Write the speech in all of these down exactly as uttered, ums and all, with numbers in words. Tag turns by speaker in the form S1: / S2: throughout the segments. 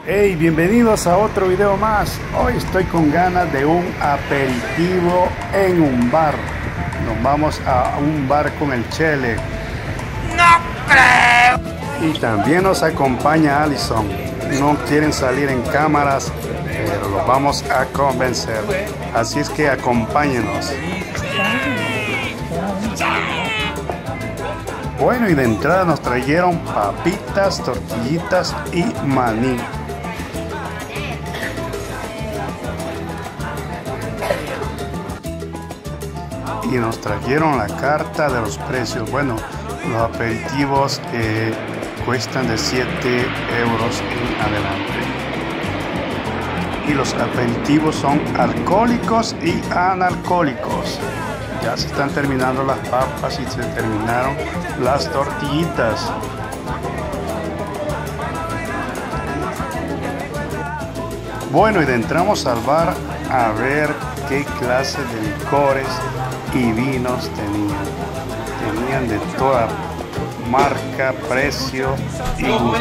S1: Hey, bienvenidos a otro video más. Hoy estoy con ganas de un aperitivo en un bar. Nos vamos a un bar con el Chele.
S2: No creo.
S1: Y también nos acompaña Alison. No quieren salir en cámaras, pero los vamos a convencer. Así es que acompáñenos. Bueno, y de entrada nos trajeron papitas, tortillitas y maní. Y nos trajeron la carta de los precios. Bueno, los aperitivos eh, cuestan de siete euros en adelante. Y los aperitivos son alcohólicos y analcohólicos. Ya se están terminando las papas y se terminaron las tortillitas. Bueno, y entramos al bar a ver qué clase de licores y vinos tenían. Tenían de toda marca, precio y gustos.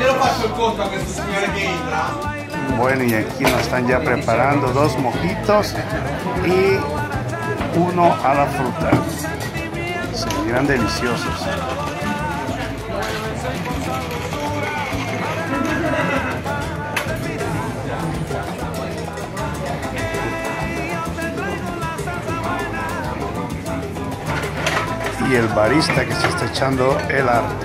S1: Bueno, y aquí nos están ya preparando dos mojitos y uno a la fruta. Se miran deliciosos. Y el barista que se está echando el arte.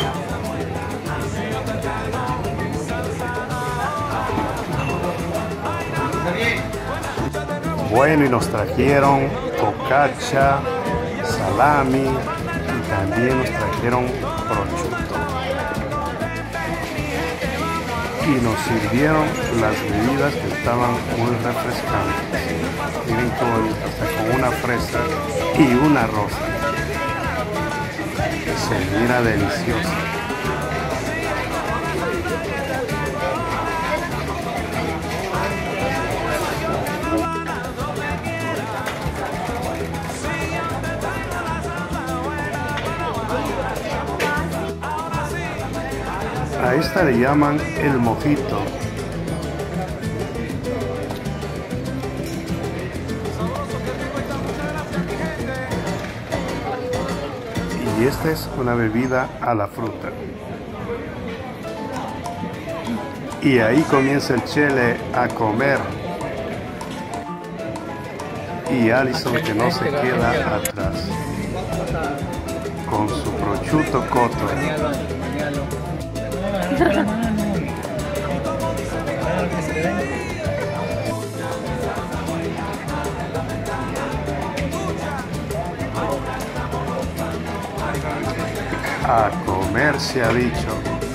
S1: Bueno, y nos trajeron focaccia, salami y también nos trajeron prosciutto. Y nos sirvieron las bebidas que estaban muy refrescantes. Miren qué bonito, hasta con una fresa y una rosa. Se mira delicioso. A esta le llaman el mojito. Y esta es una bebida a la fruta. Y ahí comienza el Chele a comer. Y Alison que no se queda atrás. Con su prosciutto cotto. A comer se ha dicho.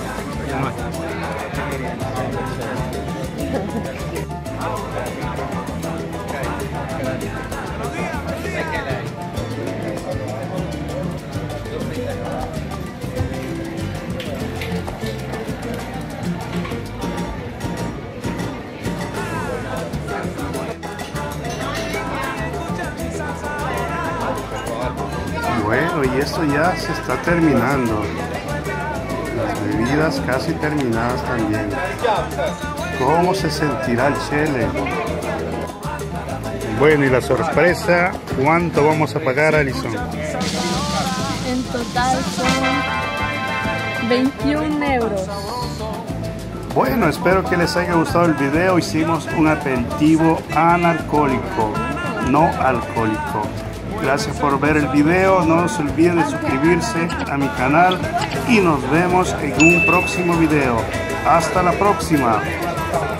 S1: Bueno, y esto ya se está terminando. Las bebidas casi terminadas también. ¿Cómo se sentirá el Chele? Bueno, y la sorpresa, ¿cuánto vamos a pagar, Alison?
S3: En total son veintiún euros.
S1: Bueno, espero que les haya gustado el video. Hicimos un aperitivo analcohólico, no alcohólico. Gracias por ver el video, no se olviden de suscribirse a mi canal y nos vemos en un próximo video. Hasta la próxima.